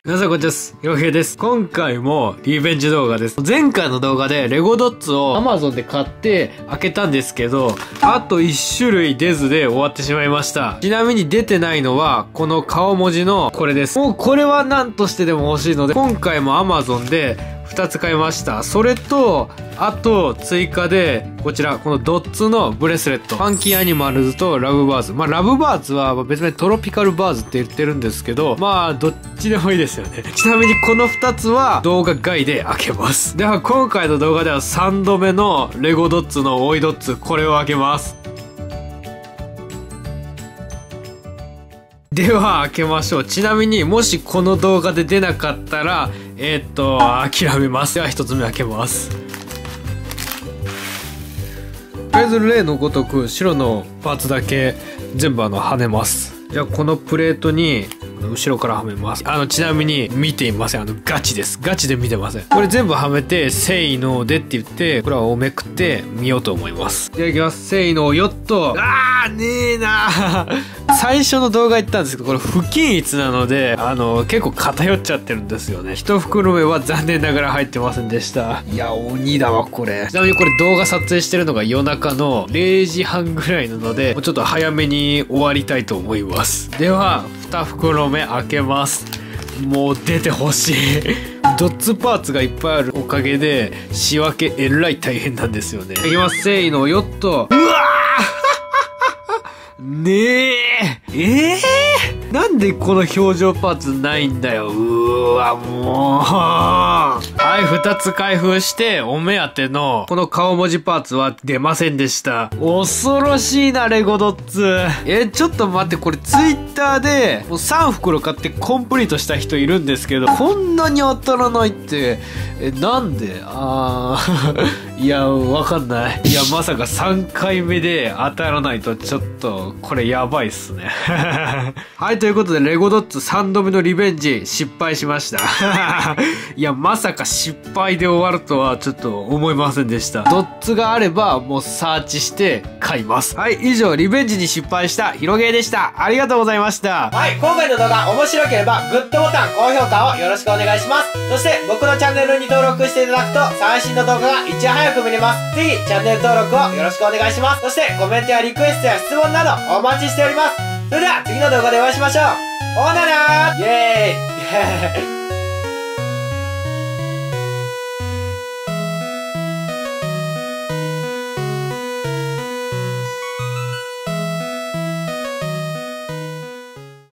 皆さんこんにちはです。ひろへいです。今回もリベンジ動画です。前回の動画でレゴドッツを Amazon で買って開けたんですけど、あと1種類出ずで終わってしまいました。ちなみに出てないのは、この顔文字のこれです。もうこれは何としてでも欲しいので、今回も Amazon で2つ買いました。それと、あと追加で、こちら、このドッツのブレスレット。ファンキーアニマルズとラブバーズ。まあ、ラブバーズは別にトロピカルバーズって言ってるんですけど、まあ、どっちでもいいですよね。ちなみにこの2つは動画外で開けます。では、今回の動画では3度目のレゴドッツの追いドッツ、これを開けます。では開けましょう。ちなみにもしこの動画で出なかったら諦めます。では1つ目開けます。とりあえず例のごとく白のパーツだけ全部はめます。じゃあこのプレートに後ろからはめます。ちなみに見ていません。ガチです。ガチで見てません。これ全部はめて、せーのでって言って、これはをめくってみようと思います。じゃあいきます。せーのよっと。ねえな最初の動画言ったんですけど、これ不均一なので、結構偏っちゃってるんですよね。一袋目は残念ながら入ってませんでした。いや、鬼だわ、これ。ちなみにこれ動画撮影してるのが夜中の0時半ぐらいなので、もうちょっと早めに終わりたいと思います。では、2袋目開けます。もう出てほしい。ドッツパーツがいっぱいあるおかげで、仕分けえらい大変なんですよね。いきます。せーの、よっと。うわねえ。なんでこの表情パーツないんだよ。うわ、もう。はい、2つ開封して、お目当ての、この顔文字パーツは出ませんでした。恐ろしいな、レゴドッツ。ちょっと待って、これツイッターで、もう3袋買ってコンプリートした人いるんですけど、こんなに当たらないって、なんでいや、わかんない。いや、まさか3回目で当たらないとちょっと、これやばいっすね。はい、ということで、レゴドッツ3度目のリベンジ、失敗しました。いや、まさか失敗で終わるとはちょっと思いませんでした。ドッツがあれば、もうサーチして買います。はい、以上、リベンジに失敗したヒロゲーでした。ありがとうございました。 はい、今回の動画面白ければ、グッドボタン、高評価をよろしくお願いします。そして、僕のチャンネルに登録していただくと、最新の動画がいち早く見れます。ぜひ、チャンネル登録をよろしくお願いします。そして、コメントやリクエストや質問などお待ちしております。それでは、次の動画でお会いしましょう。ほななーイエーイ